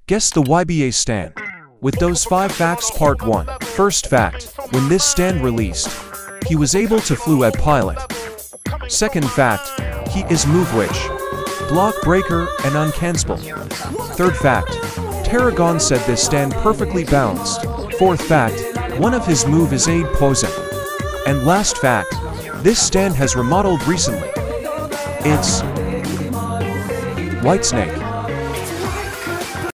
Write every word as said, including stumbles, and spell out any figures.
Guess the Y B A stand. With those five facts, part one. First fact, when this stand released, he was able to flew at pilot. Second fact, he is move witch, block breaker, and uncancelable. Third fact, Tarragon said this stand perfectly balanced. Fourth fact, one of his move is aid poison. And last fact, this stand has remodeled recently. It's White Snake.